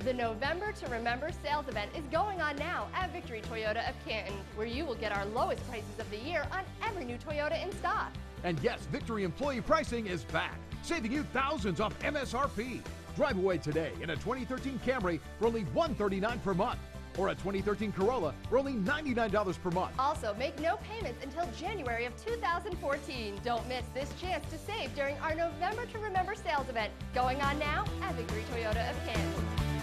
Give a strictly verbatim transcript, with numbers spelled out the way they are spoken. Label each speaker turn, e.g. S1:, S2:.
S1: The November to Remember sales event is going on now at Victory Toyota of Canton, where you will get our lowest prices of the year on every new Toyota in stock.
S2: And yes, Victory employee pricing is back, saving you thousands off M S R P. Drive away today in a twenty thirteen Camry for only one hundred thirty-nine dollars per month, or a twenty thirteen Corolla for only ninety-nine dollars per month.
S1: Also, make no payments until January of two thousand fourteen. Don't miss this chance to save during our November to Remember sales event, going on now at Victory Toyota of Canton.